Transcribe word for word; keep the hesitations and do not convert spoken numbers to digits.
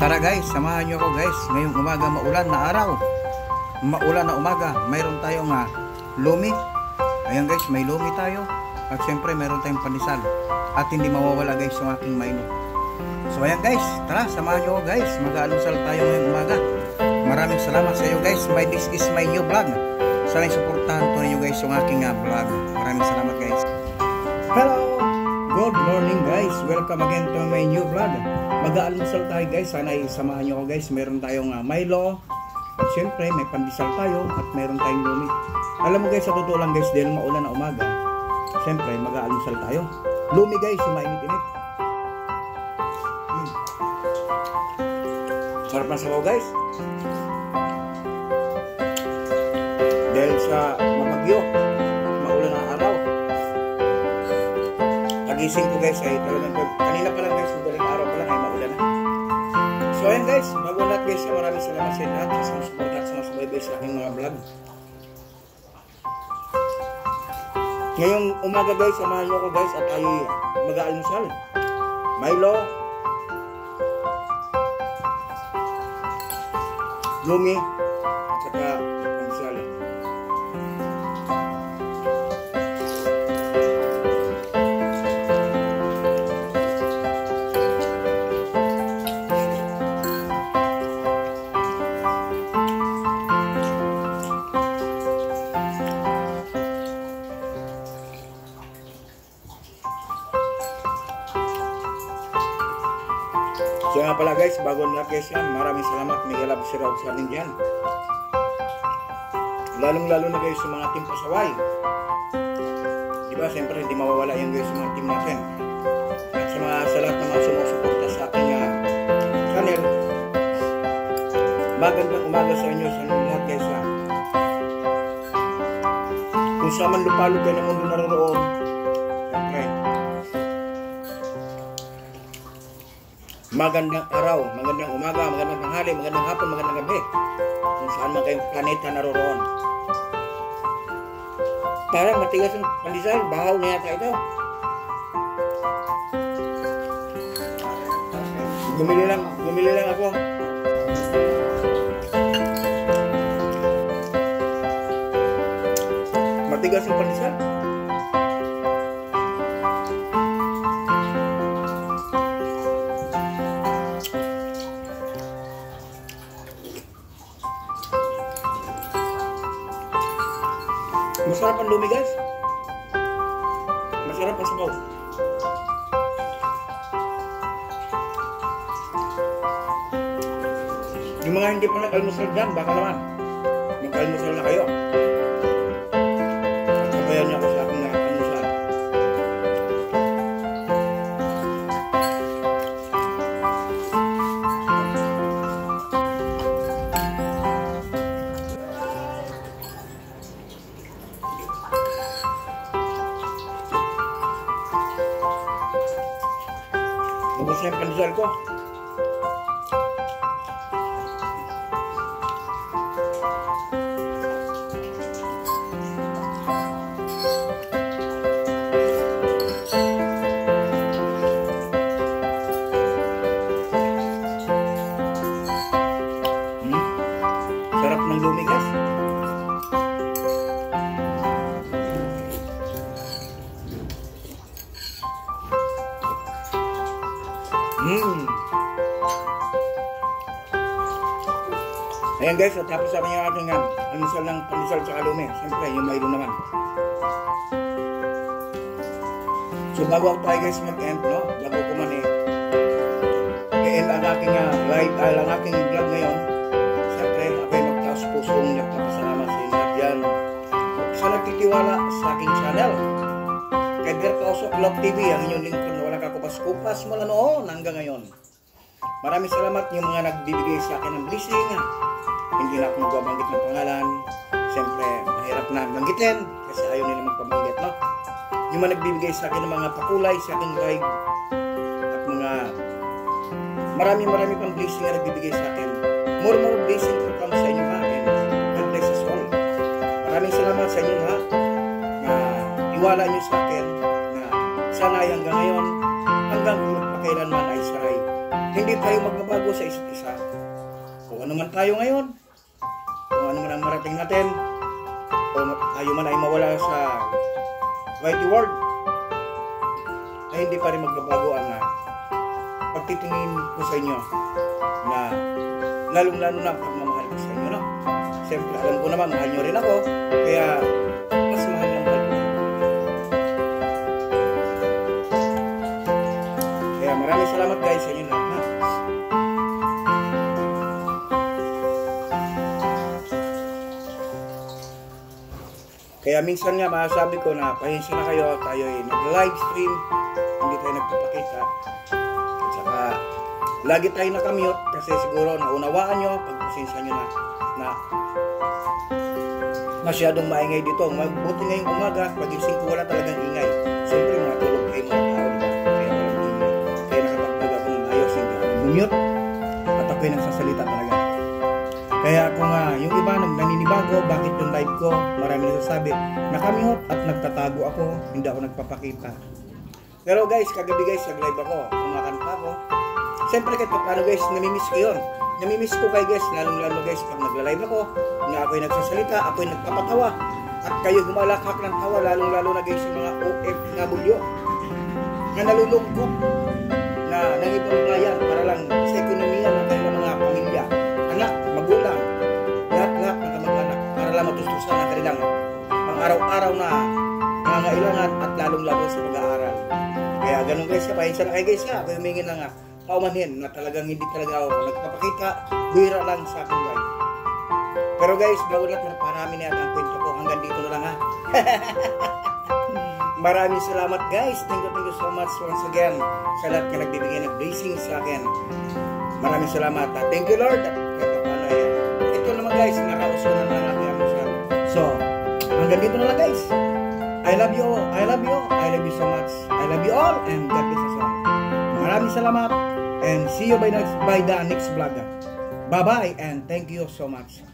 Tara guys, samahan nyo ako guys. Ngayong umaga, maulan na araw, maulan na umaga, mayroon tayong uh, lumi. Ayan guys, may lumi tayo. At syempre mayroon tayong pandesal. At hindi mawawala guys yung aking maino. So ayan guys, tara samahan nyo ako guys. Mag-aalusal tayo ngayong umaga. Maraming salamat sa iyo guys. My, this is my new vlog. Sana'y suportahan po ninyo guys yung aking uh, vlog. Maraming salamat guys. Hello! Good morning guys. Welcome again to my new vlog. Mag-aalusal tayo guys. Sana'y samahan nyo ako guys. Meron tayong uh, Milo. At syempre may pandesal tayo. At meron tayong lumi. Alam mo guys, sa totoo lang guys, dahil maulan na umaga, syempre mag-aalusal tayo. Lumi guys, yung mainit-init. Hmm. Sarap na sabaw guys. Dahil sa mabagyo, maulan na araw. Pagising ko guys ay talagang kanina pa lang guys, madaling araw pa lang ay maulan na. So ayan guys, mag-ulat guys, maraming salamat sa lahat sa support at sa subaybay sa aking mga vlog. Ngayong umaga guys, samahan nyo ako guys at ay mag-aalmusal. Milo, lumi, at saka pandesal. So nga pala guys, bago na guys yan, maraming salamat, may galab si Raul sa amin dyan. Lalong lalo na guys sa mga team pasaway. Diba, siyempre hindi mawawala yan guys sa mga team natin. At sa mga sa lahat ng mga sumusuporta sa aking uh, channel, magandang umaga sa inyo sa lahat guys ha. Kung sa man lupalog kayo ng mundo naroon, siyempre magandang araw, magandang umaga, magandang tanghali, magandang hapon, magandang gabi. Kung saan man kayong planeta naroroon. Parang matigas yung pandesal, bahaw na yata ito. Gumili lang, gumili lang ako. Matigas yung pandesal. Masarap ang lumi guys. Masarap ang sabaw. Yung mga hindi pa nag-almusal dyan, baka naman mag-almusal na kayo. At sabayan niyo ako sa aking almusal. Ubus na yung pandesal ko. Hmm. Sarap ng lumi guys. Hmm. Ayan guys, at tapos sabi niya ating uh, almusal ng pandesal sa lumi. Siyempre, yung Milo naman. So bago ako tayo guys mag-end, no? Bago ko man eh i-end ang aking uh, live, uh, ang aking vlog ngayon. Siyempre, ako'y magtaas pusong nagpapasalamat sa inyo yan sa nagtitiwala sa aking channel. Kay Berkausok Vlog T V, ang inyong lingkod na walang kakupas-kupas mula noon hanggang ngayon. Maraming salamat yung mga nagbibigay sa akin ng blessing. Hindi na ako magbabanggit ng pangalan. Siyempre, mahirap na banggitin kasi ayaw nila magpabanggit, no? Yung mga nagbibigay sa akin ng mga pakulay sa aking live at mga marami marami pang blessing na nagbibigay sa akin. More more blessing to come sa inyo ha. And God bless us all. Maraming salamat sa inyo lahat na iwala nyo sa akin na sanay hanggang ngayon hanggang magpakailanman ay saray hindi tayo magbabago sa isa't isa. Kung ano man tayo ngayon, kung ano man ang marating natin, o tayo man ay mawala sa white world, ay hindi pa rin magbabago ang uh, pagtitingin ko sa inyo na lalong-lalo na pagmamahal ko sa inyo, no? Siyempre, alam ko naman, mahal nyo rin ako, kaya mas mahal ng mahal ko. Kaya maraming salamat guys sa inyo na, ha? Kaya minsan nga masasabi ko na pahinsa na kayo, tayo ay nag-live stream, hindi tayo nagpapakita. At saka, lagi tayo nakamute kasi siguro naunawaan nyo, pagpasensya nyo na, na masyadong maingay dito. Mabuti ngayong umaga, pagising ko wala talagang ingay. Siyempre, matulog kayo mga tao, diba? Kaya walang ingay. Kaya nakapagpag akong ayos, hindi ako mute at ako'y nagsasalita talaga. Kaya kung uh, yung iba nang naninibago, bakit yung live ko, marami nagsasabi, nakamute at nagtatago ako, hindi ako nagpapakita. Pero guys, kagabi guys, nag-live ako, kumakanta ako. Siyempre kahit paano guys, namimiss ko yun. Namimiss ko kayo guys, lalong-lalo guys, pag nagla-live ako, na ako'y nagsasalita, ako'y nagpapatawa. At kayo gumalakak ng tawa, lalong-lalo na guys, yung mga O F na bulyo, na nalulungkot, na nangibang-bayan para lang sa ekonomiya ng kanilang mga pamilya. Anak, magulang, lahat-lahat ng kamag-anak para lang matustusan ang kanilang pang-araw-araw na nangangailangan at lalong-lalo sa pag-aaral. Kaya ganun guys, kapahinsa na kayo guys ha, ako humingi na nga paumanhin na talagang hindi talaga ako nagpapakita, bira lang sa aking life. Pero guys, bago lahat, marami na yata ang kwento ko, hanggang dito na lang ha. Maraming salamat guys, thank you, thank you so much once again sa lahat na nagbibigay ng blessings sa akin. Maraming salamat. Thank you Lord. Ito, ano, ito naman guys, nakauso na lang aking amusal. So, hanggang dito na lang guys. I love you all. I love you. I love you so much. I love you all and God bless us all. Maraming salamat and see you by next by the next vlog. Bye bye and thank you so much.